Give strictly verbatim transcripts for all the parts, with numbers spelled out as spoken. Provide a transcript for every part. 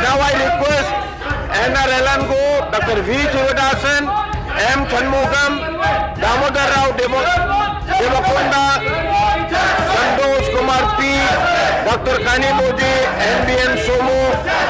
Now I request N R Elango, Doctor V. Chivadasan, M. Chanmugam, Damodar Rao Devakunda, Santosh Kumar P, Doctor Kani Modi, N B N Somo,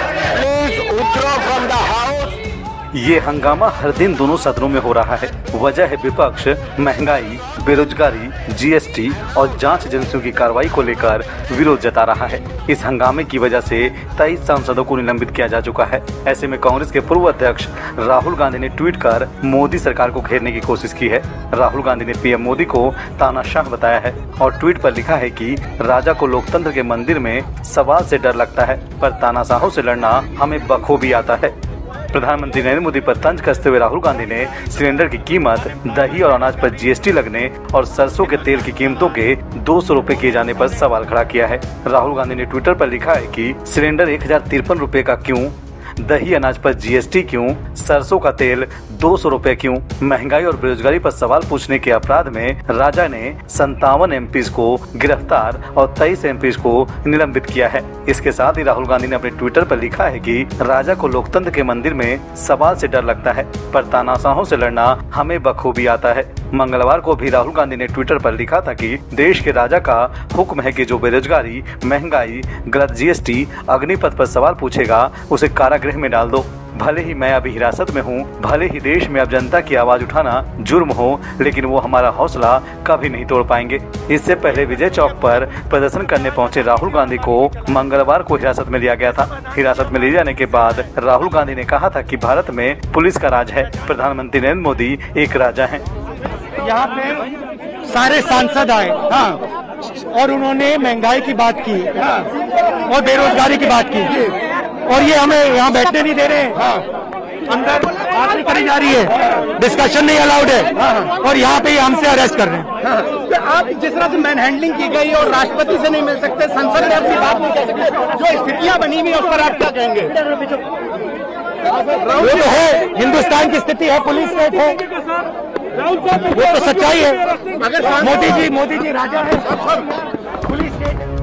please withdraw from the house. ये हंगामा हर दिन दोनों सदनों में हो रहा है। वजह है विपक्ष महंगाई, बेरोजगारी, जीएसटी और जांच एजेंसियों की कार्रवाई को लेकर विरोध जता रहा है। इस हंगामे की वजह से तेईस सांसदों को निलंबित किया जा चुका है। ऐसे में कांग्रेस के पूर्व अध्यक्ष राहुल गांधी ने ट्वीट कर मोदी सरकार को घेरने की कोशिश की है। राहुल गांधी ने पीएम मोदी को तानाशाह बताया है और ट्वीट पर लिखा है कि राजा को लोकतंत्र के मंदिर में सवाल से डर लगता है, पर तानाशाहों से लड़ना हमें बखूबी आता है। प्रधानमंत्री नरेंद्र मोदी पर तंज कसते हुए राहुल गांधी ने सिलेंडर की कीमत, दही और अनाज पर जीएसटी लगने और सरसों के तेल की कीमतों के दो सौ रूपए किए जाने पर सवाल खड़ा किया है। राहुल गांधी ने ट्विटर पर लिखा है कि सिलेंडर एक हजार तिरपन रूपए का क्यों, दही अनाज पर जीएसटी क्यों, सरसों का तेल दो सौ रूपए क्यों। महंगाई और बेरोजगारी पर सवाल पूछने के अपराध में राजा ने संतावन एमपी को गिरफ्तार और तेईस एमपी को निलंबित किया है। इसके साथ ही राहुल गांधी ने अपने ट्विटर पर लिखा है कि राजा को लोकतंत्र के मंदिर में सवाल से डर लगता है, पर तानाशाहों से लड़ना हमें बखूबी आता है। मंगलवार को भी राहुल गांधी ने ट्विटर पर लिखा था कि देश के राजा का हुक्म है कि जो बेरोजगारी, महंगाई, गलत जीएसटी, अग्निपथ पर सवाल पूछेगा उसे कारागृह में डाल दो। भले ही मैं अभी हिरासत में हूँ, भले ही देश में अब जनता की आवाज उठाना जुर्म हो, लेकिन वो हमारा हौसला कभी नहीं तोड़ पाएंगे। इससे पहले विजय चौक पर प्रदर्शन करने पहुंचे राहुल गांधी को मंगलवार को हिरासत में लिया गया था। हिरासत में ले जाने के बाद राहुल गांधी ने कहा था कि भारत में पुलिस का राज है, प्रधानमंत्री नरेंद्र मोदी एक राजा है। यहाँ पे सारे सांसद आए, हाँ, और उन्होंने महंगाई की बात की, हाँ, और बेरोजगारी की बात की, और ये हमें यहाँ बैठने नहीं दे रहे हैं। हाँ। अंदर बात करी जा रही है, डिस्कशन नहीं अलाउड है, हाँ। और यहाँ पे हमसे अरेस्ट कर रहे हैं। हाँ। तो आप जिस तरह से मैन हैंडलिंग की गई और राष्ट्रपति से नहीं मिल सकते, संसद में अपनी बात नहीं कह सकते, जो स्थितियाँ बनी हुई है उस पर आप क्या कहेंगे? वो तो है, हिंदुस्तान की स्थिति है, पुलिस स्टेट है, वो तो सच्चाई है। अगर मोदी जी मोदी जी राजा है, पुलिस स्टेट